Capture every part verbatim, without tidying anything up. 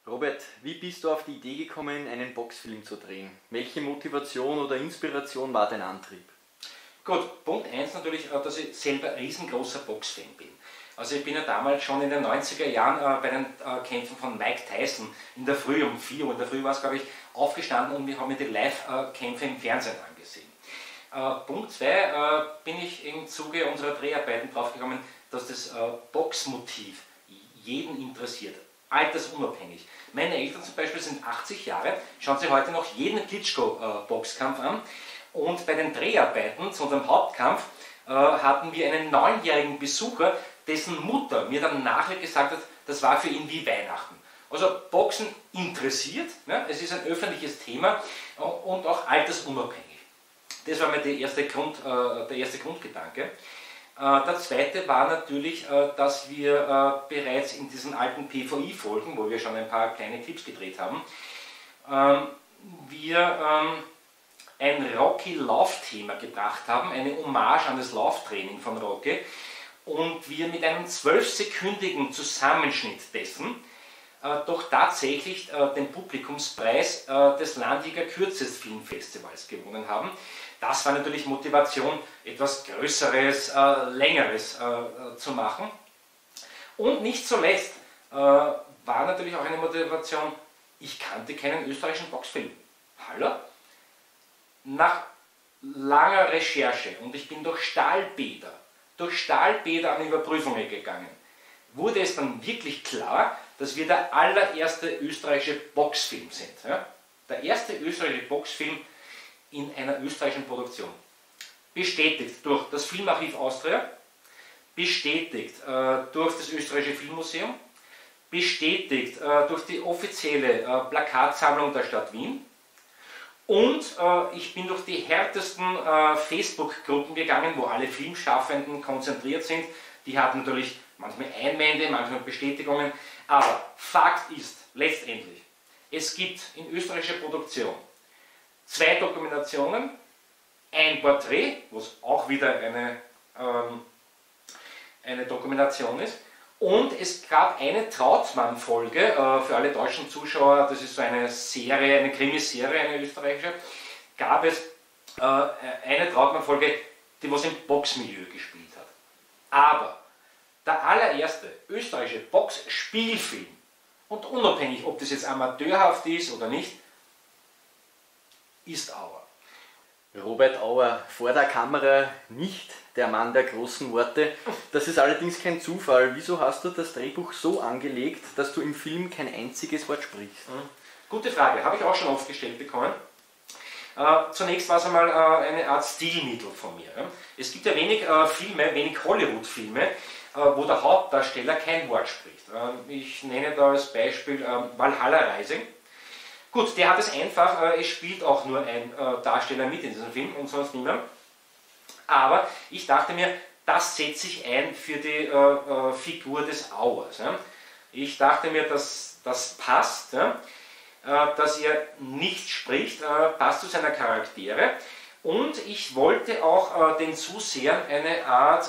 Robert, wie bist du auf die Idee gekommen, einen Boxfilm zu drehen? Welche Motivation oder Inspiration war dein Antrieb? Gut, Punkt eins natürlich, dass ich selber ein riesengroßer Boxfan bin. Also ich bin ja damals schon in den neunziger Jahren äh, bei den äh, Kämpfen von Mike Tyson in der Früh, um vier Uhr in der Früh war es, glaube ich, aufgestanden und wir haben mir die Live-Kämpfe im Fernsehen angesehen. Äh, Punkt zwei, äh, bin ich im Zuge unserer Dreharbeiten draufgekommen, dass das äh, Boxmotiv jeden interessiert, altersunabhängig. Meine Eltern zum Beispiel sind achtzig Jahre, schauen sich heute noch jeden Klitschko-Boxkampf an und bei den Dreharbeiten zu unserem Hauptkampf äh, hatten wir einen neunjährigen Besucher, dessen Mutter mir dann nachher gesagt hat, das war für ihn wie Weihnachten. Also Boxen interessiert, ne? Es ist ein öffentliches Thema und auch altersunabhängig. Das war mir der erste, Grund, äh, der erste Grundgedanke. Äh, der zweite war natürlich, äh, dass wir äh, bereits in diesen alten P V I-Folgen, wo wir schon ein paar kleine Clips gedreht haben, ähm, wir ähm, ein Rocky-Laufthema gebracht haben, eine Hommage an das Lauftraining von Rocky, und wir mit einem zwölfsekündigen Zusammenschnitt dessen äh, doch tatsächlich äh, den Publikumspreis äh, des Landiger Kürzestfilmfestivals gewonnen haben. Das war natürlich Motivation, etwas Größeres, äh, Längeres äh, zu machen. Und nicht zuletzt äh, war natürlich auch eine Motivation, ich kannte keinen österreichischen Boxfilm. Hallo? Nach langer Recherche, und ich bin durch Stahlbäder, durch Stahlbäder an Überprüfungen gegangen, wurde es dann wirklich klar, dass wir der allererste österreichische Boxfilm sind. Ja? Der erste österreichische Boxfilm in einer österreichischen Produktion. Bestätigt durch das Filmarchiv Austria, bestätigt äh, durch das österreichische Filmmuseum, bestätigt äh, durch die offizielle äh, Plakatsammlung der Stadt Wien. Und äh, ich bin durch die härtesten äh, Facebook-Gruppen gegangen, wo alle Filmschaffenden konzentriert sind. Die hatten natürlich manchmal Einwände, manchmal Bestätigungen. Aber Fakt ist, letztendlich, es gibt in österreichischer Produktion zwei Dokumentationen, ein Porträt, was auch wieder eine, ähm, eine Dokumentation ist, und es gab eine Trautmann-Folge, äh, für alle deutschen Zuschauer, das ist so eine Serie, eine Krimiserie, eine österreichische, gab es äh, eine Trautmann-Folge, die was im Boxmilieu gespielt hat. Aber der allererste österreichische Boxspielfilm, und unabhängig, ob das jetzt amateurhaft ist oder nicht, ist Auer. Robert Auer, vor der Kamera nicht der Mann der großen Worte. Das ist allerdings kein Zufall. Wieso hast du das Drehbuch so angelegt, dass du im Film kein einziges Wort sprichst? Mhm. Gute Frage, habe ich auch schon oft gestellt bekommen. Äh, zunächst war es einmal äh, eine Art Stilmittel von mir. Ja? Es gibt ja wenig äh, Filme, wenig Hollywood-Filme, äh, wo der Hauptdarsteller kein Wort spricht. Äh, ich nenne da als Beispiel äh, Valhalla Rising. Gut, der hat es einfach, äh, es spielt auch nur ein äh, Darsteller mit in diesem Film und sonst niemand. Aber ich dachte mir, das setze ich ein für die äh, äh, Figur des Auers. Ja. Ich dachte mir, dass das passt, ja, äh, dass er nicht spricht, äh, passt zu seiner Charaktere. Und ich wollte auch äh, den Zusehern eine Art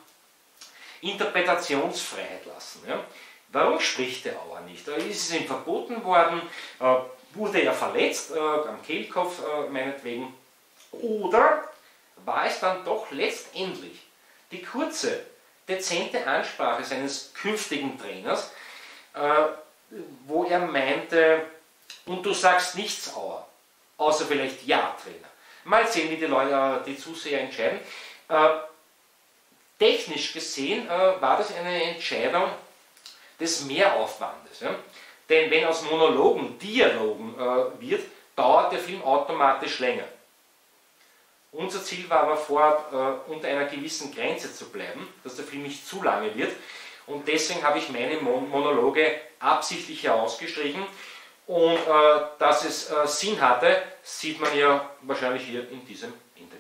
äh, Interpretationsfreiheit lassen. Ja. Warum spricht der Auer nicht? Ist es ihm verboten worden? Äh, wurde er verletzt, äh, am Kehlkopf äh, meinetwegen? Oder war es dann doch letztendlich die kurze, dezente Ansprache seines künftigen Trainers, äh, wo er meinte, und du sagst nichts, Auer, außer vielleicht Ja, Trainer. Mal sehen, wie die Leute, die Zuseher entscheiden. Äh, technisch gesehen äh, war das eine Entscheidung des Mehraufwandes. Ja? Denn wenn aus Monologen Dialogen äh, wird, dauert der Film automatisch länger. Unser Ziel war aber vorab, äh, unter einer gewissen Grenze zu bleiben, dass der Film nicht zu lange wird. Und deswegen habe ich meine Mon Monologe absichtlich herausgestrichen. Und äh, dass es äh, Sinn hatte, sieht man ja wahrscheinlich hier in diesem Interview.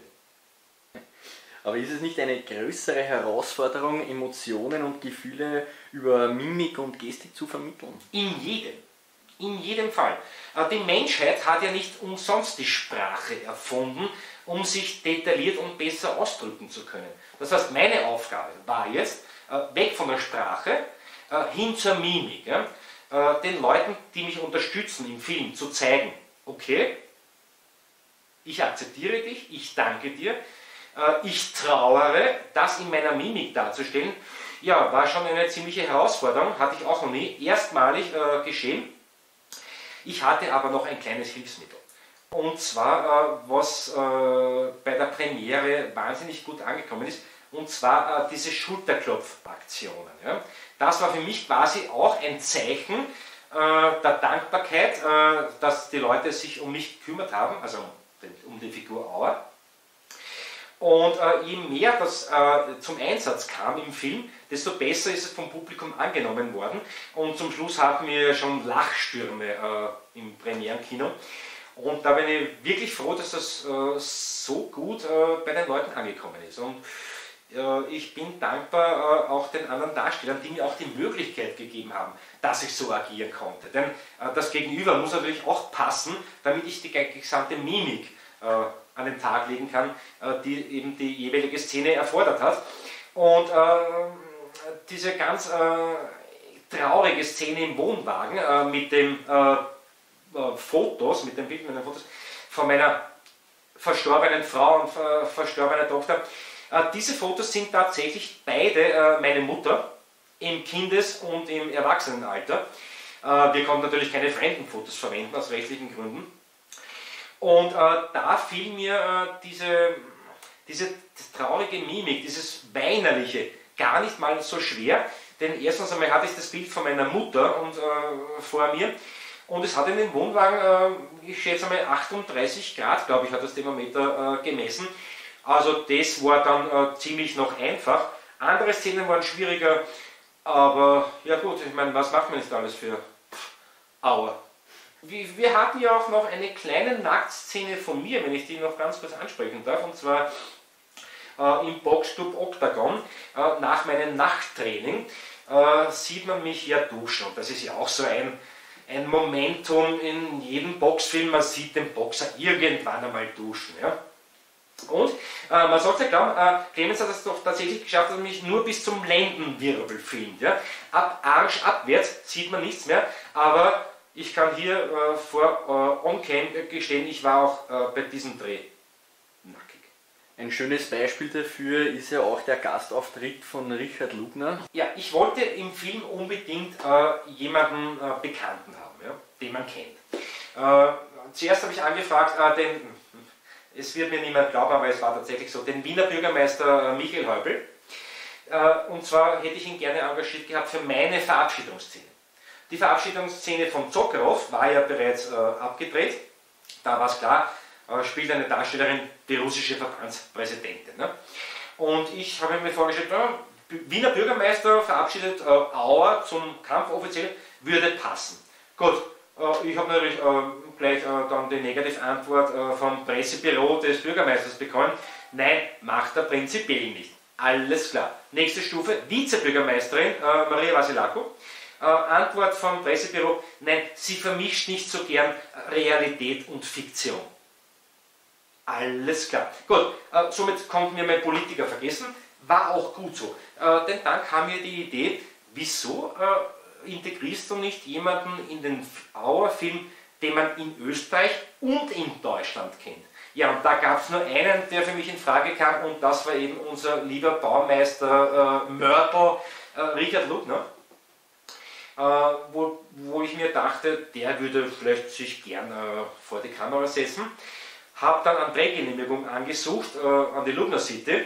Aber ist es nicht eine größere Herausforderung, Emotionen und Gefühle über Mimik und Gestik zu vermitteln? In jedem. In jedem Fall. Die Menschheit hat ja nicht umsonst die Sprache erfunden, um sich detailliert und besser ausdrücken zu können. Das heißt, meine Aufgabe war jetzt, weg von der Sprache hin zur Mimik. äh, den Leuten, die mich unterstützen im Film, zu zeigen, okay, ich akzeptiere dich, ich danke dir, äh, ich trauere, das in meiner Mimik darzustellen, ja, war schon eine ziemliche Herausforderung, hatte ich auch noch nie, erstmalig äh, geschehen. Ich hatte aber noch ein kleines Hilfsmittel. Und zwar, äh, was äh, bei der Premiere wahnsinnig gut angekommen ist, und zwar äh, diese Schulterklopfaktionen. Ja. Das war für mich quasi auch ein Zeichen äh, der Dankbarkeit, äh, dass die Leute sich um mich gekümmert haben, also um die Figur Auer. Und äh, je mehr das äh, zum Einsatz kam im Film, desto besser ist es vom Publikum angenommen worden. Und zum Schluss hatten wir schon Lachstürme äh, im Premierenkino. Und da bin ich wirklich froh, dass das äh, so gut äh, bei den Leuten angekommen ist. Und äh, ich bin dankbar äh, auch den anderen Darstellern, die mir auch die Möglichkeit gegeben haben, dass ich so agieren konnte. Denn äh, das Gegenüber muss natürlich auch passen, damit ich die gesamte Mimik äh, an den Tag legen kann, äh, die eben die jeweilige Szene erfordert hat. Und äh, diese ganz äh, traurige Szene im Wohnwagen äh, mit den äh, äh, Fotos, mit den Bildern, mit den Fotos von meiner verstorbenen Frau und äh, verstorbenen Tochter, äh, diese Fotos sind tatsächlich beide äh, meine Mutter im Kindes- und im Erwachsenenalter. Äh, wir konnten natürlich keine Fremdenfotos verwenden, aus rechtlichen Gründen. Und äh, da fiel mir äh, diese, diese traurige Mimik, dieses Weinerliche gar nicht mal so schwer, denn erstens einmal hatte ich das Bild von meiner Mutter und, äh, vor mir und es hat in dem Wohnwagen, äh, ich schätze mal achtunddreißig Grad, glaube ich, hat das Thermometer äh, gemessen. Also das war dann äh, ziemlich noch einfach. Andere Szenen waren schwieriger, aber ja gut, ich meine, was macht man nicht alles für Aua. Wir hatten ja auch noch eine kleine Nacktszene von mir, wenn ich die noch ganz kurz ansprechen darf, und zwar äh, im Boxclub Octagon äh, nach meinem Nachttraining äh, sieht man mich ja duschen. Und das ist ja auch so ein, ein Momentum in jedem Boxfilm, man sieht den Boxer irgendwann einmal duschen. Ja? Und äh, man sollte glauben, äh, Clemens hat es doch tatsächlich geschafft, dass er mich nur bis zum Lendenwirbel filmt. Ja? Ab Arsch abwärts sieht man nichts mehr, aber ich kann hier äh, vor äh, On-Cam gestehen, ich war auch äh, bei diesem Dreh nackig. Ein schönes Beispiel dafür ist ja auch der Gastauftritt von Richard Lugner. Ja, ich wollte im Film unbedingt äh, jemanden äh, Bekannten haben, ja, den man kennt. Äh, zuerst habe ich angefragt, äh, den, es wird mir niemand glauben, aber es war tatsächlich so, den Wiener Bürgermeister äh, Michael Häupl. Äh, und zwar hätte ich ihn gerne engagiert gehabt für meine Verabschiedungsszene. Die Verabschiedungsszene von Zokarov war ja bereits äh, abgedreht. Da war es klar, äh, spielt eine Darstellerin die russische Verbandspräsidentin. Ne? Und ich habe mir vorgestellt, ja, Wiener Bürgermeister verabschiedet äh, Auer zum Kampf offiziell, würde passen. Gut, äh, ich habe natürlich äh, gleich äh, dann die Negativantwort äh, vom Pressebüro des Bürgermeisters bekommen. Nein, macht er prinzipiell nicht. Alles klar. Nächste Stufe, Vizebürgermeisterin äh, Maria Vasilako. Äh, Antwort vom Pressebüro, nein, sie vermischt nicht so gern Realität und Fiktion. Alles klar. Gut, äh, somit konnten wir meinen Politiker vergessen, war auch gut so. Äh, denn dann kam mir die Idee, wieso äh, integrierst du nicht jemanden in den Auer-Film, den man in Österreich und in Deutschland kennt? Ja, und da gab es nur einen, der für mich in Frage kam, und das war eben unser lieber Baumeister äh, Mörtel, äh, Richard Lugner. Äh, wo, wo ich mir dachte, der würde vielleicht sich gern äh, vor die Kamera setzen. Habe dann eine Drehgenehmigung angesucht äh, an die Lugner City.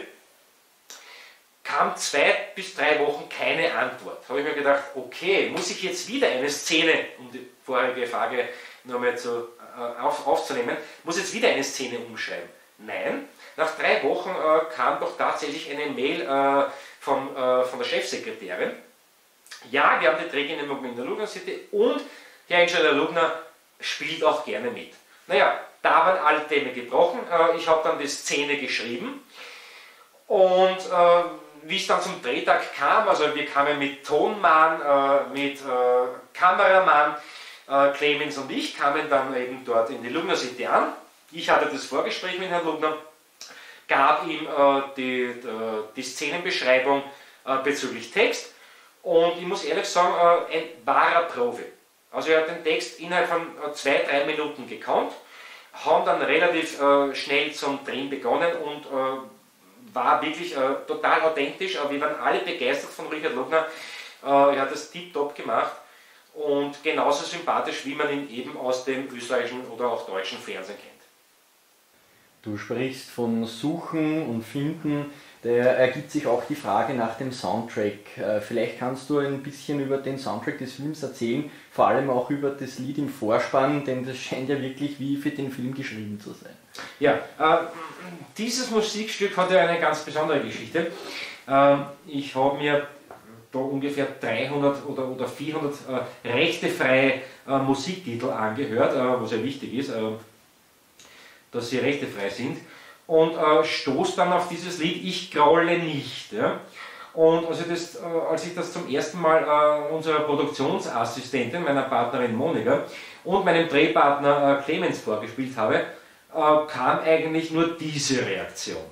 Kam zwei bis drei Wochen keine Antwort. Habe ich mir gedacht, okay, muss ich jetzt wieder eine Szene, um die vorherige Frage nochmal zu, äh, auf, aufzunehmen, muss jetzt wieder eine Szene umschreiben? Nein, nach drei Wochen äh, kam doch tatsächlich eine Mail äh, vom, äh, von der Chefsekretärin. Ja, wir haben die Drehgenehmigung in der Lugner City und Herr Ingenieur Lugner spielt auch gerne mit. Naja, da waren alle Themen gebrochen. Ich habe dann die Szene geschrieben und äh, wie es dann zum Drehtag kam, also wir kamen mit Tonmann, äh, mit äh, Kameramann, äh, Clemens und ich kamen dann eben dort in die Lugner City an. Ich hatte das Vorgespräch mit Herrn Lugner, gab ihm äh, die, die, die Szenenbeschreibung äh, bezüglich Text. Und ich muss ehrlich sagen, äh, ein wahrer Profi. Also er hat den Text innerhalb von äh, zwei, drei Minuten gekannt, haben dann relativ äh, schnell zum Drehen begonnen und äh, war wirklich äh, total authentisch. Aber wir waren alle begeistert von Richard Lugner. Äh, er hat das tiptop gemacht und genauso sympathisch, wie man ihn eben aus dem österreichischen oder auch deutschen Fernsehen kennt. Du sprichst von Suchen und Finden, da ergibt sich auch die Frage nach dem Soundtrack. Vielleicht kannst du ein bisschen über den Soundtrack des Films erzählen, vor allem auch über das Lied im Vorspann, denn das scheint ja wirklich wie für den Film geschrieben zu sein. Ja, äh, dieses Musikstück hat ja eine ganz besondere Geschichte. Äh, ich habe mir da ungefähr dreihundert oder, oder vierhundert äh, rechtefreie äh, Musiktitel angehört, äh, was ja wichtig ist, äh, dass sie rechtefrei sind, und äh, stoß dann auf dieses Lied Ich graule nicht. Ja? Und also das, äh, als ich das zum ersten Mal äh, unserer Produktionsassistentin, meiner Partnerin Monika und meinem Drehpartner äh, Clemens vorgespielt habe, äh, kam eigentlich nur diese Reaktion.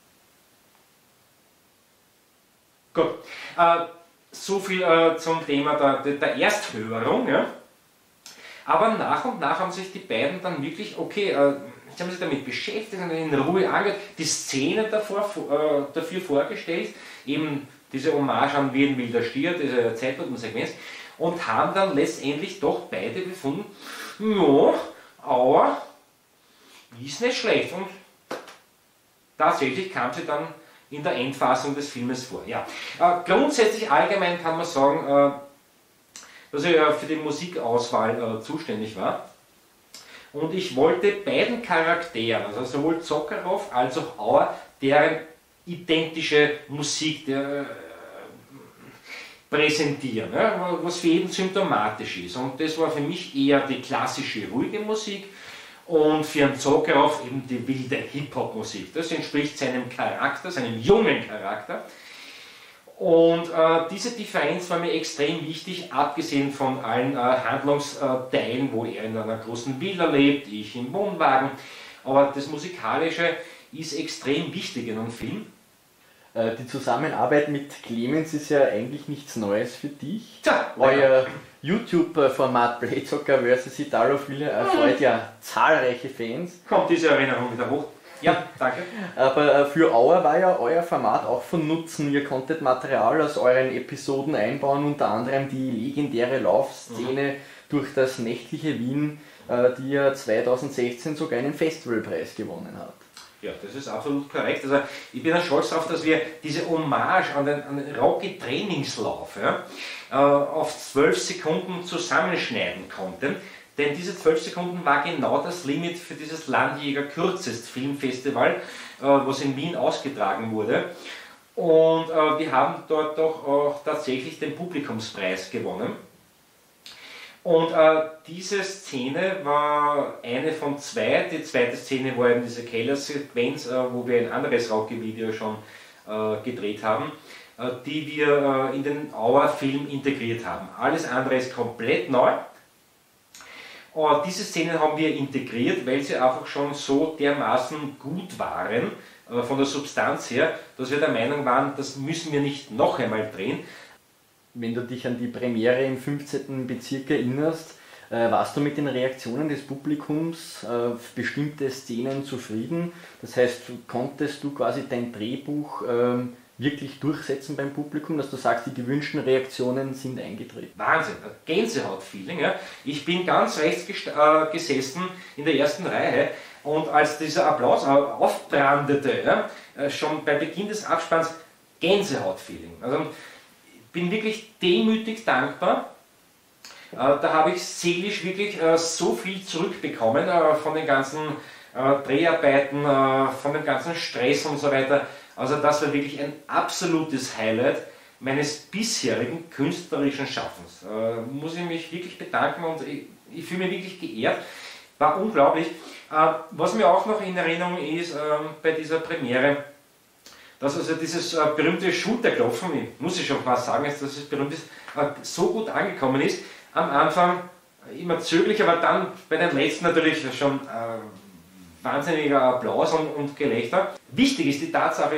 Gut, äh, so viel äh, zum Thema der, der Ersthörung. Ja? Aber nach und nach haben sich die beiden dann wirklich, okay, äh, sie haben sich damit beschäftigt und in Ruhe angehört, die Szene davor, äh, dafür vorgestellt, eben diese Hommage an Wie ein wilder Stier, diese Zeitlupensequenz, und haben dann letztendlich doch beide befunden, ja, aber ist nicht schlecht. Und tatsächlich kam sie dann in der Endfassung des Filmes vor. Ja. Äh, grundsätzlich allgemein kann man sagen, äh, dass ich äh, für die Musikauswahl äh, zuständig war. Und ich wollte beiden Charakteren, also sowohl Zokarow als auch Auer, deren identische Musik der, äh, präsentieren, ja, was für jeden symptomatisch ist. Und das war für mich eher die klassische, ruhige Musik und für einen Zokarow eben die wilde Hip-Hop-Musik. Das entspricht seinem Charakter, seinem jungen Charakter. Und äh, diese Differenz war mir extrem wichtig, abgesehen von allen äh, Handlungsteilen, wo er in einer großen Villa lebt, ich im Wohnwagen. Aber das Musikalische ist extrem wichtig in einem Film. Äh, die Zusammenarbeit mit Clemens ist ja eigentlich nichts Neues für dich. Tja, euer YouTube-Format Playzocker versus Italofile erfreut ja zahlreiche Fans. Kommt diese Erinnerung wieder hoch? Ja, danke. Aber für Auer war ja euer Format auch von Nutzen. Ihr konntet Material aus euren Episoden einbauen, unter anderem die legendäre Laufszene mhm. durch das nächtliche Wien, die ja zweitausendsechzehn sogar einen Festivalpreis gewonnen hat. Ja, das ist absolut korrekt. Also ich bin ja stolz darauf, dass wir diese Hommage an den, an den Rocky Trainingslauf ja, auf zwölf Sekunden zusammenschneiden konnten. Denn diese zwölf Sekunden war genau das Limit für dieses Landjäger Kürzest Filmfestival, äh, was in Wien ausgetragen wurde. Und äh, wir haben dort doch auch tatsächlich den Publikumspreis gewonnen. Und äh, diese Szene war eine von zwei. Die zweite Szene war eben diese Kellersequenz, äh, wo wir ein anderes Rocky-Video schon äh, gedreht haben, äh, die wir äh, in den Auer-Film integriert haben. Alles andere ist komplett neu. Und diese Szenen haben wir integriert, weil sie einfach schon so dermaßen gut waren, äh, von der Substanz her, dass wir der Meinung waren, das müssen wir nicht noch einmal drehen. Wenn du dich an die Premiere im fünfzehnten Bezirk erinnerst, äh, warst du mit den Reaktionen des Publikums auf bestimmte Szenen zufrieden? Das heißt, konntest du quasi dein Drehbuch äh, wirklich durchsetzen beim Publikum, dass du sagst, die gewünschten Reaktionen sind eingetreten? Wahnsinn, Gänsehaut-Feeling. Ja. Ich bin ganz rechts äh, gesessen in der ersten Reihe und als dieser Applaus aufbrandete, ja, schon bei Beginn des Abspanns, Gänsehaut-Feeling. Also ich bin wirklich demütig dankbar. Äh, da habe ich seelisch wirklich äh, so viel zurückbekommen äh, von den ganzen äh, Dreharbeiten, äh, von dem ganzen Stress und so weiter. Also das war wirklich ein absolutes Highlight meines bisherigen künstlerischen Schaffens. Äh, muss ich mich wirklich bedanken und ich, ich fühle mich wirklich geehrt. War unglaublich. Äh, was mir auch noch in Erinnerung ist äh, bei dieser Premiere, dass also dieses äh, berühmte Schulterklopfen, ich muss ich schon mal sagen, dass es berühmt ist, äh, so gut angekommen ist. Am Anfang immer zögerlich, aber dann bei den letzten natürlich schon äh, wahnsinniger Applaus und, und Gelächter. Wichtig ist die Tatsache,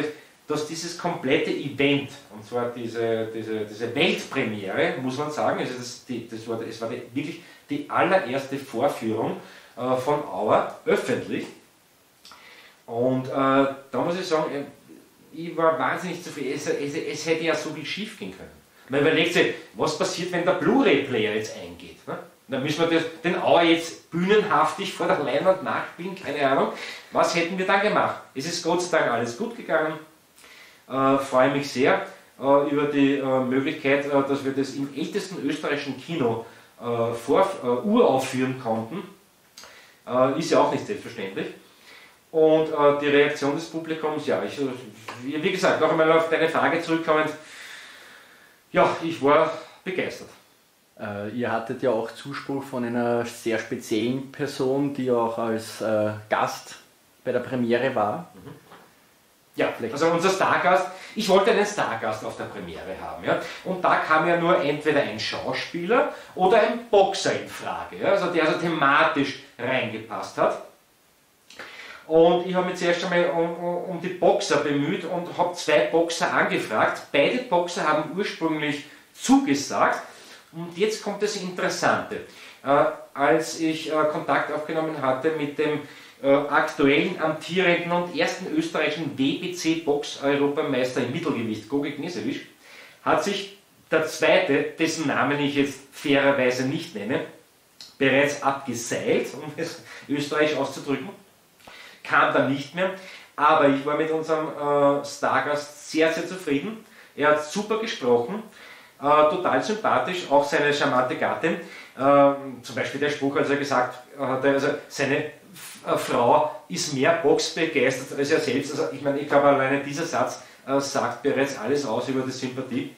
dass dieses komplette Event, und zwar diese, diese, diese Weltpremiere, muss man sagen, also das, die, das war, es war die, wirklich die allererste Vorführung äh, von Auer, öffentlich. Und äh, da muss ich sagen, ich war wahnsinnig zufrieden, es, es, es hätte ja so viel schief gehen können. Man überlegt sich, was passiert, wenn der Blu-ray-Player jetzt eingeht. Ne? Dann müssen wir das, den Auer jetzt bühnenhaftig vor der Leinwand nachspielen, keine Ahnung. Was hätten wir dann gemacht? Es ist Gott sei Dank alles gut gegangen. Äh, freue mich sehr äh, über die äh, Möglichkeit, äh, dass wir das im ältesten österreichischen Kino äh, vor, äh, uraufführen konnten. Äh, ist ja auch nicht selbstverständlich. Und äh, die Reaktion des Publikums, ja, ich, wie gesagt, noch einmal auf deine Frage zurückkommend, ja, ich war begeistert. Äh, ihr hattet ja auch Zuspruch von einer sehr speziellen Person, die auch als äh, Gast bei der Premiere war. Mhm. Ja, also unser Stargast, ich wollte einen Stargast auf der Premiere haben. Ja? Und da kam ja nur entweder ein Schauspieler oder ein Boxer in Frage, ja? Also der also thematisch reingepasst hat. Und ich habe mich zuerst einmal um, um die Boxer bemüht und habe zwei Boxer angefragt. Beide Boxer haben ursprünglich zugesagt. Und jetzt kommt das Interessante. Äh, als ich äh, Kontakt aufgenommen hatte mit dem äh, aktuellen, amtierenden und ersten österreichischen W B C-Box-Europameister im Mittelgewicht, Gogi Knežević, hat sich der zweite, dessen Namen ich jetzt fairerweise nicht nenne, bereits abgeseilt, um es österreichisch auszudrücken, kam dann nicht mehr, aber ich war mit unserem äh, Stargast sehr, sehr zufrieden. Er hat super gesprochen, äh, total sympathisch, auch seine charmante Gattin. Äh, zum Beispiel der Spruch, als er gesagt hat, also seine äh, Frau ist mehr boxbegeistert als er selbst. Also ich meine, ich glaube, alleine dieser Satz äh, sagt bereits alles aus über die Sympathie.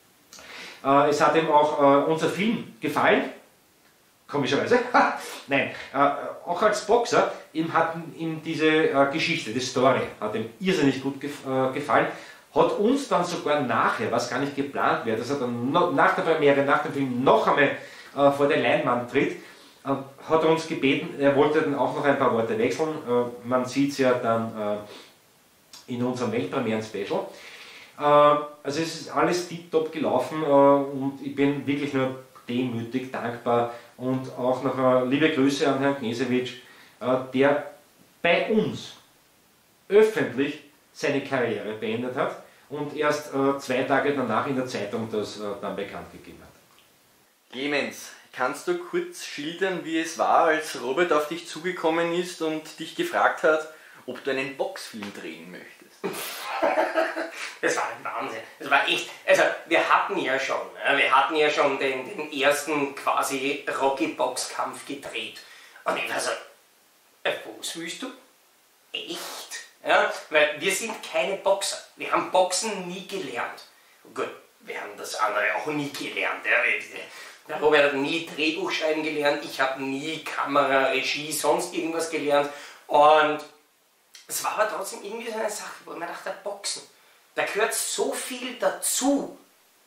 Äh, es hat ihm auch äh, unser Film gefallen. Komischerweise. Nein, äh, auch als Boxer, ihm hat ihm diese äh, Geschichte, die Story, hat ihm irrsinnig gut gef äh, gefallen. Hat uns dann sogar nachher, was gar nicht geplant wäre, dass er dann no nach der Premiere, nach dem Film noch einmal äh, vor der Leinwand tritt, äh, hat er uns gebeten, er wollte dann auch noch ein paar Worte wechseln. Äh, man sieht es ja dann äh, in unserem Weltpremieren-Special. Äh, also es ist alles tiptop gelaufen äh, und ich bin wirklich nur demütig, dankbar. Und auch noch eine liebe Grüße an Herrn Knežević, der bei uns öffentlich seine Karriere beendet hat und erst zwei Tage danach in der Zeitung das dann bekannt gegeben hat. Clemens, kannst du kurz schildern, wie es war, als Robert auf dich zugekommen ist und dich gefragt hat, ob du einen Boxfilm drehen möchtest? Das war ein Wahnsinn. Das war echt, also wir hatten ja schon, wir hatten ja schon den, den ersten quasi Rocky-Boxkampf gedreht. Und ich war so, äh, was willst du? Echt? Ja, weil wir sind keine Boxer. Wir haben Boxen nie gelernt. Gut, wir haben das andere auch nie gelernt. Ja. Der Robert hat nie Drehbuch schreiben gelernt, ich habe nie Kamera, Regie, sonst irgendwas gelernt. Und es war aber trotzdem irgendwie so eine Sache, wo man dachte, Boxen, da gehört so viel dazu,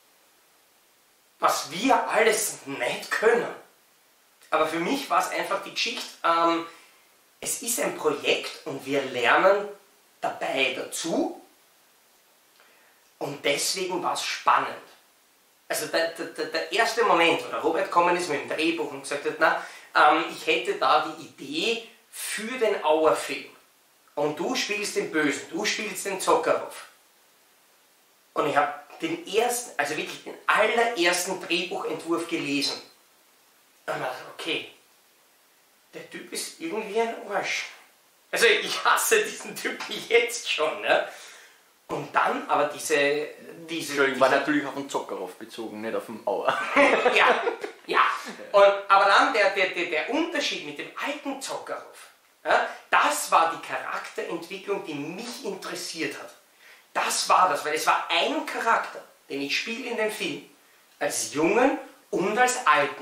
was wir alles nicht können. Aber für mich war es einfach die Geschichte, ähm, es ist ein Projekt und wir lernen dabei dazu und deswegen war es spannend. Also der, der, der erste Moment, wo der Robert gekommen ist mit dem Drehbuch und gesagt hat, na, ähm, ich hätte da die Idee für den Auer-Film. Und du spielst den Bösen, du spielst den Zokarov. Und ich habe den ersten, also wirklich den allerersten Drehbuchentwurf gelesen. Und ich dachte, okay, der Typ ist irgendwie ein Arsch. Also ich hasse diesen Typen jetzt schon. Ne? Und dann aber diese... diese Entschuldigung, war natürlich auf den Zokarov bezogen, nicht auf den Auer. ja, ja. Und, aber dann der, der, der, der Unterschied mit dem alten Zokarov. Ja, das war die Charakterentwicklung, die mich interessiert hat. Das war das, weil es war ein Charakter, den ich spiele in dem Film, als Jungen und als Alten.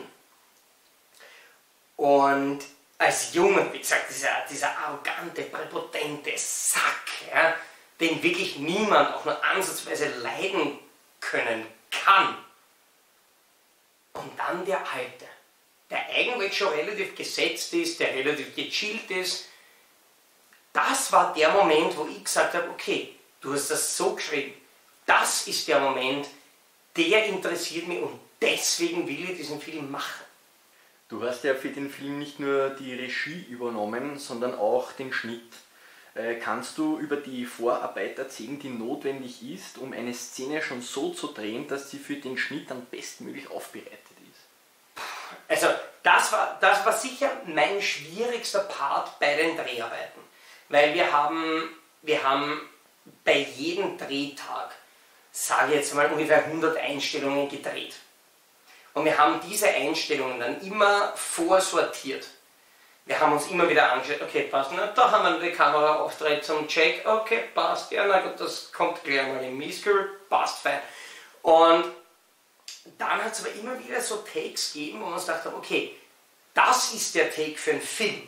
Und als Jungen, wie gesagt, dieser, dieser arrogante, präpotente Sack, ja, den wirklich niemand auch nur ansatzweise leiden können kann. Und dann der Alte, der eigentlich schon relativ gesetzt ist, der relativ gechillt ist. Das war der Moment, wo ich gesagt habe, okay, du hast das so geschrieben, das ist der Moment, der interessiert mich und deswegen will ich diesen Film machen. Du hast ja für den Film nicht nur die Regie übernommen, sondern auch den Schnitt. Äh, kannst du über die Vorarbeit erzählen, die notwendig ist, um eine Szene schon so zu drehen, dass sie für den Schnitt dann bestmöglich aufbereitet ist? Also das war, das war sicher mein schwierigster Part bei den Dreharbeiten. Weil wir haben, wir haben bei jedem Drehtag, sage ich jetzt mal, ungefähr hundert Einstellungen gedreht. Und wir haben diese Einstellungen dann immer vorsortiert. Wir haben uns immer wieder angeschaut, okay, passt, na, da haben wir die Kamera aufgedreht zum Check, okay, passt, ja, na gut, das kommt gleich mal im Mischgrill, passt, fein. Und dann hat es aber immer wieder so Takes gegeben, wo man sich dachte, okay, das ist der Take für einen Film.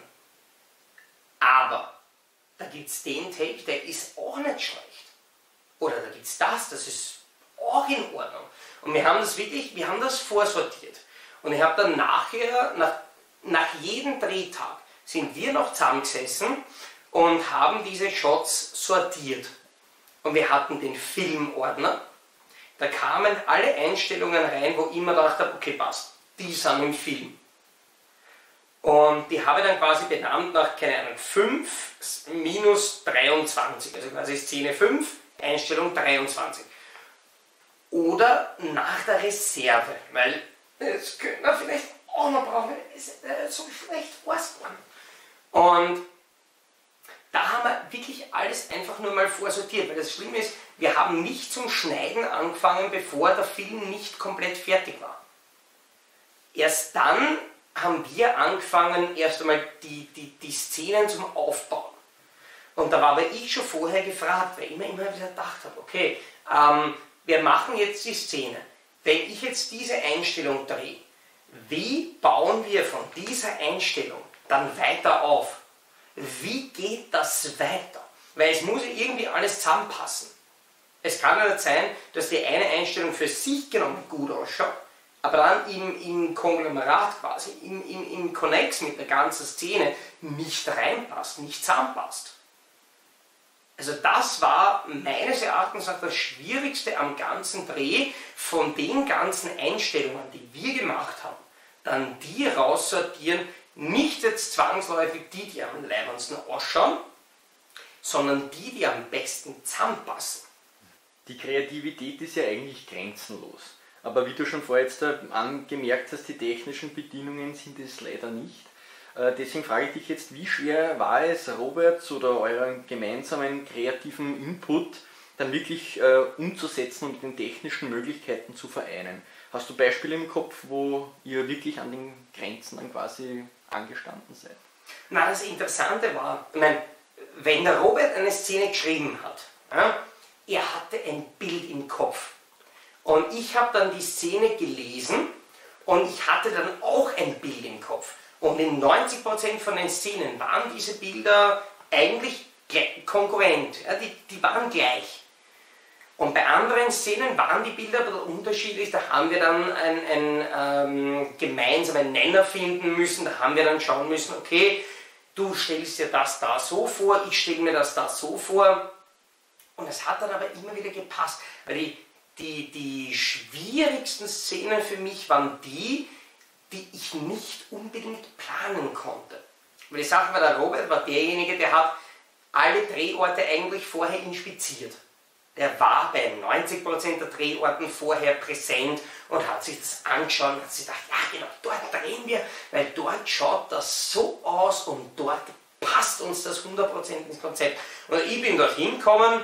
Aber da gibt es den Take, der ist auch nicht schlecht. Oder da gibt es das, das ist auch in Ordnung. Und wir haben das wirklich, wir haben das vorsortiert. Und ich habe dann nachher, nach, nach jedem Drehtag, sind wir noch zusammengesessen und haben diese Shots sortiert. Und wir hatten den Filmordner. Da kamen alle Einstellungen rein, wo ich immer gedacht habe, okay, passt, die sind im Film. Und die habe ich dann quasi benannt nach, keine Ahnung, fünf minus dreiundzwanzig, also quasi Szene fünf, Einstellung dreiundzwanzig. Oder nach der Reserve, weil das könnte man vielleicht auch noch brauchen, weil es äh, so schlecht ausgegangen. Und da haben wir wirklich alles einfach nur mal vorsortiert, weil das Schlimme ist, wir haben nicht zum Schneiden angefangen, bevor der Film nicht komplett fertig war. Erst dann haben wir angefangen, erst einmal die, die, die Szenen zum Aufbauen. Und da war aber ich schon vorher gefragt, weil ich mir immer wieder gedacht habe, okay, ähm, wir machen jetzt die Szene. Wenn ich jetzt diese Einstellung drehe, wie bauen wir von dieser Einstellung dann weiter auf? Wie geht das weiter? Weil es muss ja irgendwie alles zusammenpassen. Es kann ja nicht sein, dass die eine Einstellung für sich genommen gut ausschaut, aber dann im, im Konglomerat quasi, im, im, im Connex mit der ganzen Szene nicht reinpasst, nicht zusammenpasst. Also das war meines Erachtens das Schwierigste am ganzen Dreh, von den ganzen Einstellungen, die wir gemacht haben, dann die raussortieren, nicht jetzt zwangsläufig die, die am leibendsten ausschauen, sondern die, die am besten zusammenpassen. Die Kreativität ist ja eigentlich grenzenlos. Aber wie du schon vorher jetzt angemerkt hast, die technischen Bedienungen sind es leider nicht. Deswegen frage ich dich jetzt, wie schwer war es, Roberts oder euren gemeinsamen kreativen Input dann wirklich äh, umzusetzen und mit den technischen Möglichkeiten zu vereinen? Hast du Beispiele im Kopf, wo ihr wirklich an den Grenzen dann quasi angestanden seid? Na, das Interessante war, ich meine, wenn der Robert eine Szene geschrieben hat, ja, er hatte ein Bild im Kopf. Und ich habe dann die Szene gelesen und ich hatte dann auch ein Bild im Kopf. Und in neunzig Prozent von den Szenen waren diese Bilder eigentlich konkurrent, ja, die, die waren gleich. Und bei anderen Szenen waren die Bilder aber unterschiedlich, da haben wir dann einen, einen ähm, gemeinsamen Nenner finden müssen, da haben wir dann schauen müssen, okay, du stellst dir das da so vor, ich stelle mir das da so vor. Und es hat dann aber immer wieder gepasst, weil die, die, die schwierigsten Szenen für mich waren die, die ich nicht unbedingt planen konnte. Weil die Sache war, der Robert war derjenige, der hat alle Drehorte eigentlich vorher inspiziert. Der war bei neunzig Prozent der Drehorten vorher präsent und hat sich das angeschaut und hat sich gedacht, ja genau, dort drehen wir, weil dort schaut das so aus und dort passt uns das hundert Prozent ins Konzept. Und ich bin dort hingekommen,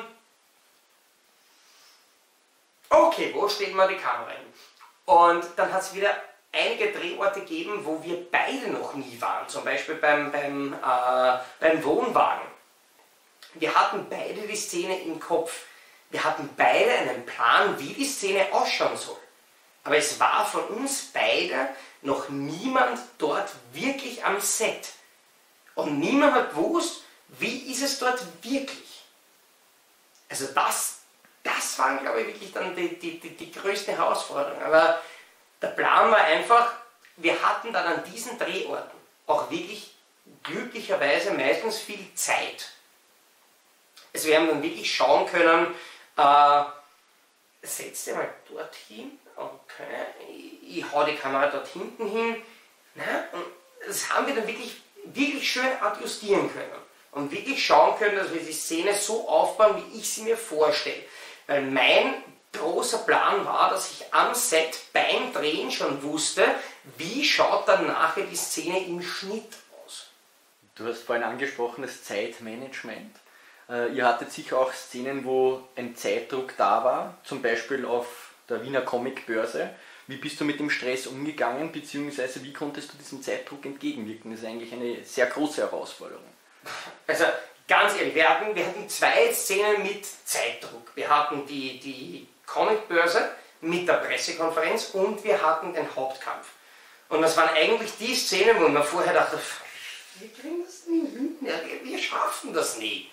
okay, wo stellen wir die Kamera hin? Und dann hat es wieder einige Drehorte gegeben, wo wir beide noch nie waren, zum Beispiel beim, beim, äh, beim Wohnwagen. Wir hatten beide die Szene im Kopf, wir hatten beide einen Plan, wie die Szene ausschauen soll. Aber es war von uns beide noch niemand dort wirklich am Set. Und niemand hat gewusst, wie ist es dort wirklich. Also das, das waren, glaube ich, wirklich dann die, die, die, die größte Herausforderung. Aber der Plan war einfach, wir hatten dann an diesen Drehorten auch wirklich glücklicherweise meistens viel Zeit. Also wir haben dann wirklich schauen können, äh, setz dir mal dorthin, okay, ich, ich hau die Kamera dort hinten hin. Na, und das haben wir dann wirklich, wirklich schön adjustieren können. Und wirklich schauen können, dass wir die Szene so aufbauen, wie ich sie mir vorstelle. Weil mein großer Plan war, dass ich am Set beim Drehen schon wusste, wie schaut dann nachher die Szene im Schnitt aus. Du hast vorhin angesprochen, das Zeitmanagement. Äh, ihr hattet sicher auch Szenen, wo ein Zeitdruck da war, zum Beispiel auf der Wiener Comicbörse. Wie bist du mit dem Stress umgegangen, beziehungsweise wie konntest du diesem Zeitdruck entgegenwirken? Das ist eigentlich eine sehr große Herausforderung. Also ganz ehrlich, wir hatten, wir hatten zwei Szenen mit Zeitdruck. Wir hatten die, die Comicbörse mit der Pressekonferenz und wir hatten den Hauptkampf. Und das waren eigentlich die Szenen, wo man vorher dachte, wir kriegen das nie hin, wir schaffen das nie.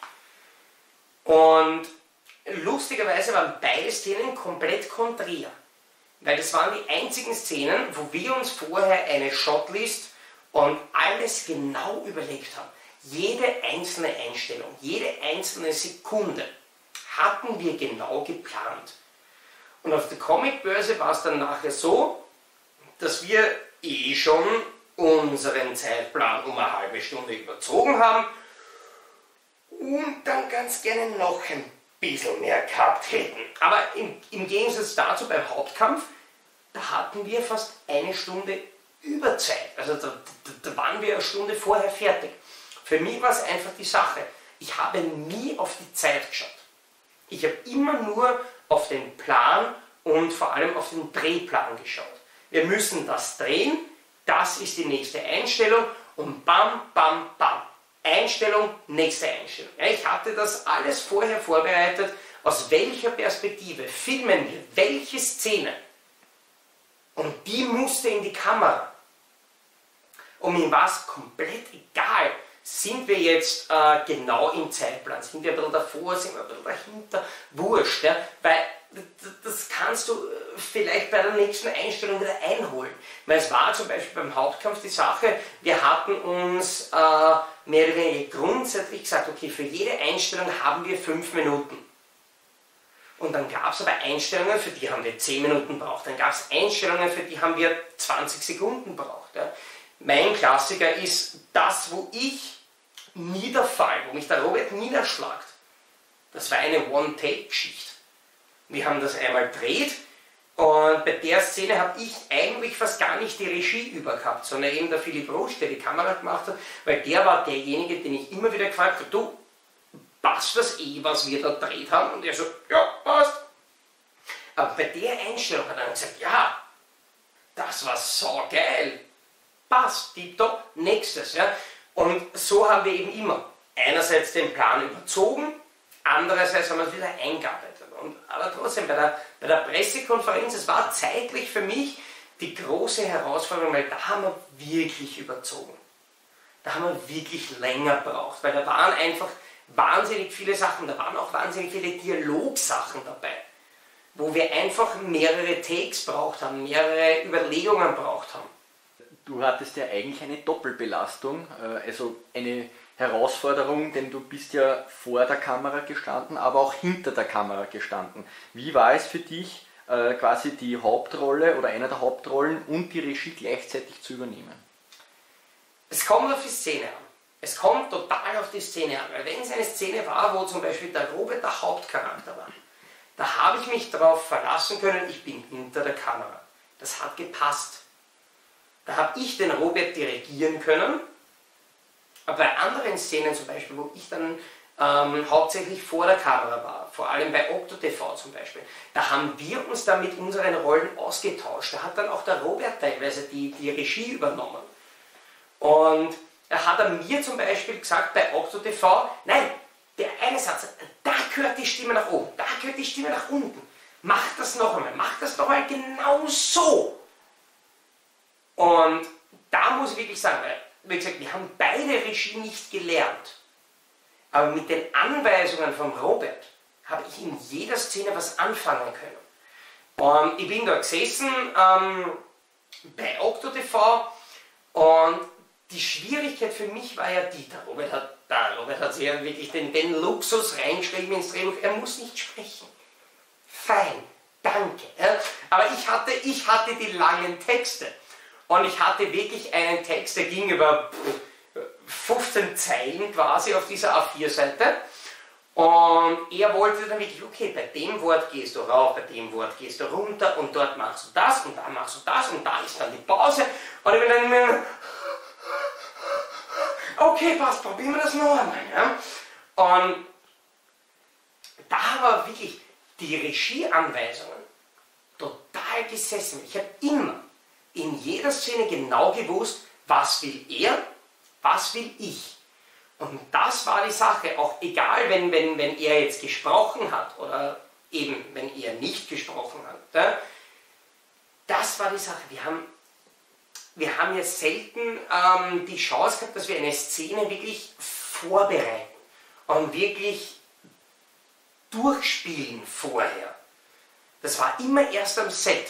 Und lustigerweise waren beide Szenen komplett konträr. Weil das waren die einzigen Szenen, wo wir uns vorher eine Shotlist und alles genau überlegt haben. Jede einzelne Einstellung, jede einzelne Sekunde hatten wir genau geplant. Und auf der Comicbörse war es dann nachher so, dass wir eh schon unseren Zeitplan um eine halbe Stunde überzogen haben und dann ganz gerne noch ein bisschen mehr gehabt hätten. Aber im, im Gegensatz dazu beim Hauptkampf, da hatten wir fast eine Stunde Überzeit. Also da, da, da waren wir eine Stunde vorher fertig. Für mich war es einfach die Sache, ich habe nie auf die Zeit geschaut. Ich habe immer nur auf den Plan und vor allem auf den Drehplan geschaut. Wir müssen das drehen, das ist die nächste Einstellung und bam, bam, bam. Einstellung, nächste Einstellung. Ja, ich hatte das alles vorher vorbereitet, aus welcher Perspektive filmen wir welche Szene. Und die musste in die Kamera. Und mir war es komplett egal, sind wir jetzt äh, genau im Zeitplan, sind wir ein bisschen davor, sind wir ein bisschen dahinter, wurscht. Ja? Weil das kannst du vielleicht bei der nächsten Einstellung wieder einholen. Weil es war zum Beispiel beim Hauptkampf die Sache, wir hatten uns äh, mehr oder weniger grundsätzlich gesagt, okay, für jede Einstellung haben wir fünf Minuten. Und dann gab es aber Einstellungen, für die haben wir zehn Minuten braucht. Dann gab es Einstellungen, für die haben wir zwanzig Sekunden braucht. Ja. Mein Klassiker ist das, wo ich niederfall, wo mich der Robert niederschlagt. Das war eine One-Take-Geschichte. Wir haben das einmal gedreht und bei der Szene habe ich eigentlich fast gar nicht die Regie über gehabt, sondern eben der Philipp Rosch, der die Kamera gemacht hat, weil der war derjenige, den ich immer wieder gefragt habe, du, passt das eh, was wir da gedreht haben? Und er so, ja, passt. Aber bei der Einstellung hat er dann gesagt, ja, das war so geil. Passt, tipptopp, nächstes. Ja. Und so haben wir eben immer einerseits den Plan überzogen, andererseits haben wir es wieder eingearbeitet. Und, aber trotzdem, bei der, bei der Pressekonferenz, es war zeitlich für mich die große Herausforderung, weil da haben wir wirklich überzogen. Da haben wir wirklich länger gebraucht, weil da waren einfach wahnsinnig viele Sachen, da waren auch wahnsinnig viele Dialogsachen dabei, wo wir einfach mehrere Takes braucht haben, mehrere Überlegungen braucht haben. Du hattest ja eigentlich eine Doppelbelastung, also eine Herausforderung, denn du bist ja vor der Kamera gestanden, aber auch hinter der Kamera gestanden. Wie war es für dich, quasi die Hauptrolle oder einer der Hauptrollen und die Regie gleichzeitig zu übernehmen? Es kommt auf die Szene an. Es kommt total auf die Szene an, weil wenn es eine Szene war, wo zum Beispiel der Robert der Hauptcharakter war, da habe ich mich darauf verlassen können, ich bin hinter der Kamera. Das hat gepasst. Da habe ich den Robert dirigieren können, aber bei anderen Szenen zum Beispiel, wo ich dann ähm, hauptsächlich vor der Kamera war, vor allem bei OctoTV zum Beispiel, da haben wir uns dann mit unseren Rollen ausgetauscht. Da hat dann auch der Robert teilweise die, die Regie übernommen. Und da hat er mir zum Beispiel gesagt, bei OctoTV, nein, der eine Satz, da gehört die Stimme nach oben, da gehört die Stimme nach unten. Mach das noch einmal, mach das noch einmal genau so. Und da muss ich wirklich sagen, weil, wie gesagt, wir haben beide Regie nicht gelernt. Aber mit den Anweisungen von Robert habe ich in jeder Szene was anfangen können. Und ich bin da gesessen ähm, bei OctoTV und die Schwierigkeit für mich war ja die, der Robert hat der Robert hat sich ja wirklich den, den Luxus reingeschrieben ins Drehbuch, er muss nicht sprechen. Fein, danke. Ja. Aber ich hatte, ich hatte die langen Texte. Und ich hatte wirklich einen Text, der ging über fünfzehn Zeilen quasi auf dieser A vier Seite. Und er wollte dann wirklich, okay, bei dem Wort gehst du rauf, bei dem Wort gehst du runter und dort machst du das und da machst du das und da ist dann die Pause. Und ich bin dann immer, okay, passt, probieren wir das noch einmal. Ja? Und da war wirklich die Regieanweisungen total gesessen. Ich habe immer in jeder Szene genau gewusst, was will er, was will ich. Und das war die Sache, auch egal, wenn, wenn, wenn er jetzt gesprochen hat oder eben, wenn er nicht gesprochen hat. Ja, das war die Sache. Wir haben, wir haben jetzt selten ähm, die Chance gehabt, dass wir eine Szene wirklich vorbereiten und wirklich durchspielen vorher. Das war immer erst am Set.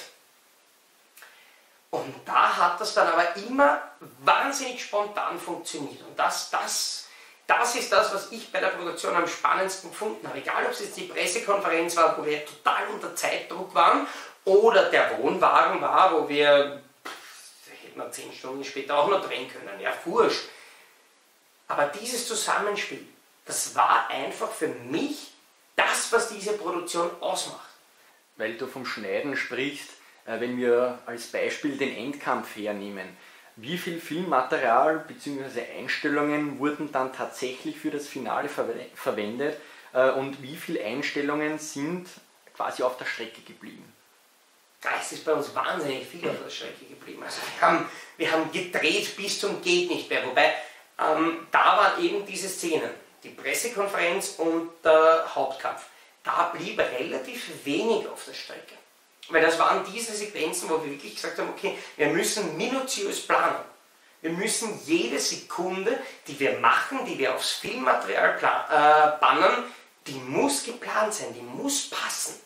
Und da hat das dann aber immer wahnsinnig spontan funktioniert. Und das, das, das ist das, was ich bei der Produktion am spannendsten gefunden habe. Egal, ob es jetzt die Pressekonferenz war, wo wir total unter Zeitdruck waren, oder der Wohnwagen war, wo wir, da hätten wir zehn Stunden später auch noch drehen können. Ja, wurscht. Aber dieses Zusammenspiel, das war einfach für mich das, was diese Produktion ausmacht. Weil du vom Schneiden sprichst, wenn wir als Beispiel den Endkampf hernehmen, wie viel Filmmaterial bzw. Einstellungen wurden dann tatsächlich für das Finale ver verwendet und wie viele Einstellungen sind quasi auf der Strecke geblieben? Es ist bei uns wahnsinnig viel auf der Strecke geblieben. Also wir haben, wir haben gedreht bis zum geht nicht mehr, wobei ähm, da waren eben diese Szenen, die Pressekonferenz und der Hauptkampf. Da blieb relativ wenig auf der Strecke. Weil das waren diese Sequenzen, wo wir wirklich gesagt haben, okay, wir müssen minutiös planen. Wir müssen jede Sekunde, die wir machen, die wir aufs Filmmaterial äh, bannen, die muss geplant sein, die muss passen.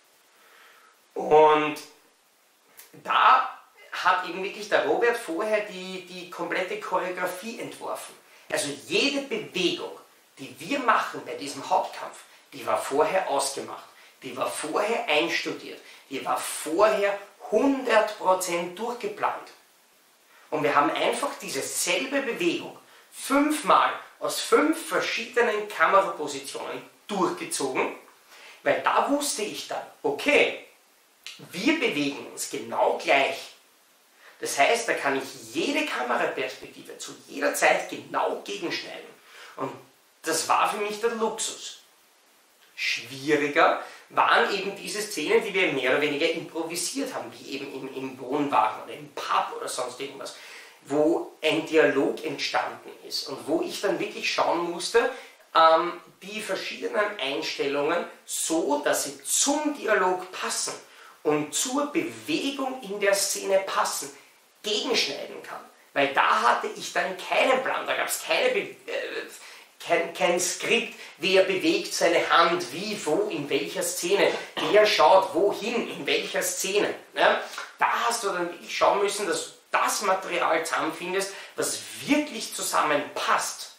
Und da hat eben wirklich der Robert vorher die, die komplette Choreografie entworfen. Also jede Bewegung, die wir machen bei diesem Hauptkampf, die war vorher ausgemacht, die war vorher einstudiert. Die war vorher hundert Prozent durchgeplant. Und wir haben einfach diese selbe Bewegung fünfmal aus fünf verschiedenen Kamerapositionen durchgezogen, weil da wusste ich dann, okay, wir bewegen uns genau gleich. Das heißt, da kann ich jede Kameraperspektive zu jeder Zeit genau gegenschneiden. Und das war für mich der Luxus. Schwieriger waren eben diese Szenen, die wir mehr oder weniger improvisiert haben, wie eben im, im Wohnwagen oder im Pub oder sonst irgendwas, wo ein Dialog entstanden ist und wo ich dann wirklich schauen musste, ähm, die verschiedenen Einstellungen so, dass sie zum Dialog passen und zur Bewegung in der Szene passen, gegenschneiden kann. Weil da hatte ich dann keinen Plan, da gab es keine Be äh, Kein, kein Skript, wer bewegt seine Hand, wie, wo, in welcher Szene, wer schaut wohin, in welcher Szene. Ja, da hast du dann wirklich schauen müssen, dass du das Material zusammenfindest, was wirklich zusammenpasst.